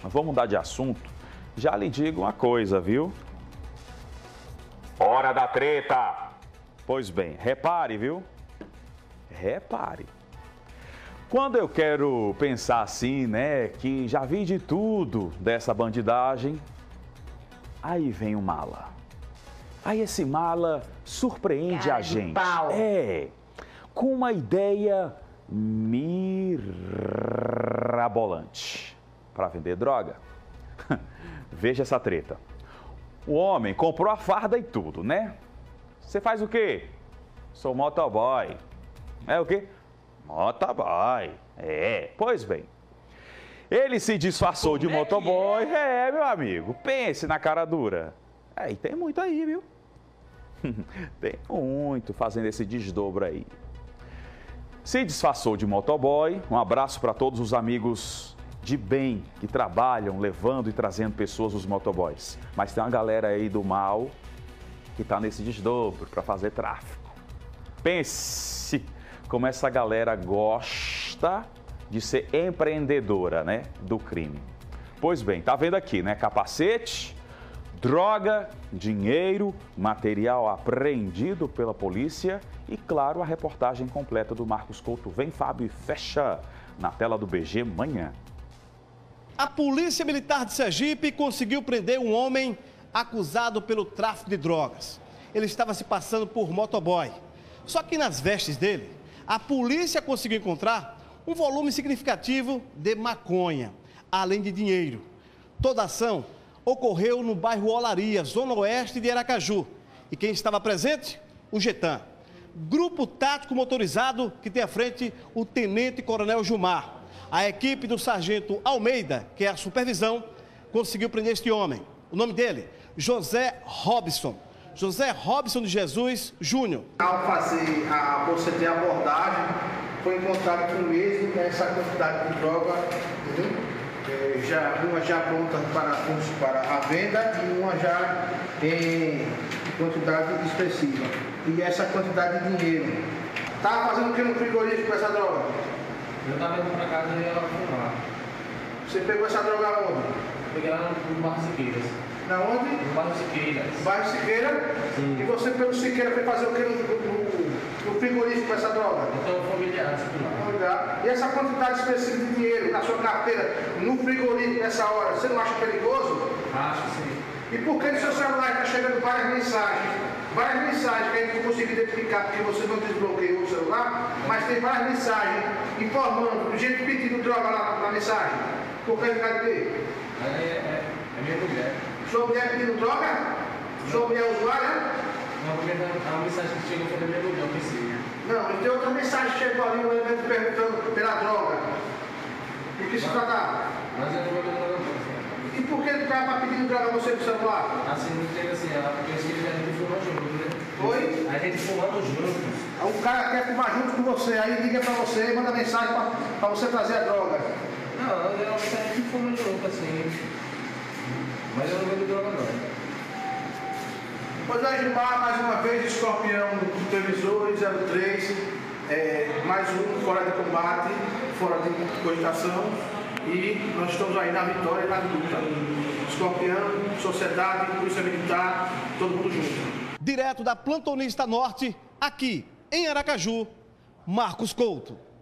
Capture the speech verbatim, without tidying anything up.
vamos mudar de assunto. Já lhe digo uma coisa, viu? Hora da treta! Pois bem, repare, viu? Repare. Quando eu quero pensar assim, né, que já vi de tudo dessa bandidagem, aí vem o mala. Aí esse mala surpreende Cara a de gente. pau. É, com uma ideia mirabolante para vender droga. Veja essa treta. O homem comprou a farda e tudo, né? Você faz o quê? Sou motoboy. É o quê? Motoboy. É, pois bem. Ele se disfarçou de motoboy. É, meu amigo. Pense na cara dura. É, e tem muito aí, viu? Tem muito fazendo esse desdobro aí. Se disfarçou de motoboy. Um abraço para todos os amigos de bem que trabalham, levando e trazendo pessoas os motoboys. Mas tem uma galera aí do mal que está nesse desdobro para fazer tráfico. Pense como essa galera gosta de ser empreendedora, né, do crime. Pois bem, tá vendo aqui, né? Capacete, droga, dinheiro, material apreendido pela polícia e, claro, a reportagem completa do Marcos Couto. Vem, Fábio, e fecha na tela do B G Manhã. A Polícia Militar de Sergipe conseguiu prender um homem acusado pelo tráfico de drogas. Ele estava se passando por motoboy. Só que nas vestes dele, a polícia conseguiu encontrar um volume significativo de maconha, além de dinheiro. Toda a ação ocorreu no bairro Olaria, zona oeste de Aracaju. E quem estava presente? O Getan, grupo tático motorizado que tem à frente o tenente-coronel Gilmar. A equipe do sargento Almeida, que é a supervisão, conseguiu prender este homem. O nome dele, José Robson. José Robson de Jesus Júnior. Ao fazer a proceder a abordagem, foi encontrado com o mesmo essa quantidade de droga, entendeu? É, já, uma já pronta para, para a venda e uma já em quantidade expressiva. E essa quantidade de dinheiro. Estava fazendo o que no frigorífico com essa droga? Eu estava indo para casa e ia fumar. Você pegou essa droga onde? Peguei lá no bairro Siqueiras. Na onde? No bairro Siqueiras. No bairro Siqueira? Sim. E você pelo Siqueira foi fazer o que no, no, no frigorífico com essa droga? Então, familiar, lá. E essa quantidade específica de dinheiro na sua carteira, no frigorífico nessa hora, você não acha perigoso? Acho sim. E por que no seu celular está chegando várias mensagens? Várias mensagens que a gente não conseguiu identificar porque você não desbloqueou o celular, mas tem várias mensagens informando, gente pedindo droga lá na mensagem. Por que ficar de quê? É, é, é minha mulher. Sua mulher pedindo droga? Sua mulher é usuária? Não, porque a mensagem que chegou foi da minha mulher, eu pensei. Não, e tem outra mensagem que chegou ali, um evento perguntando pela droga. O que se tratava? Mas eu não vou dar droga. E por que ele estava pedindo droga a você no celular? Assim, não chega assim, ela pensa que a gente fumando junto, né? Oi? A gente fumando juntos. O cara quer fumar junto com você, aí liga pra você e manda mensagem pra, pra você trazer a droga. Não, geralmente a gente fuma junto, assim. Mas eu não vendo droga, não. Pois é, Gilmar, mais uma vez, Escorpião do televisor zero três, é, mais um fora de combate, fora de cogitação, e nós estamos aí na vitória e na luta. Escorpião, sociedade, polícia militar, todo mundo junto. Direto da Plantonista Norte, aqui em Aracaju, Marcos Couto.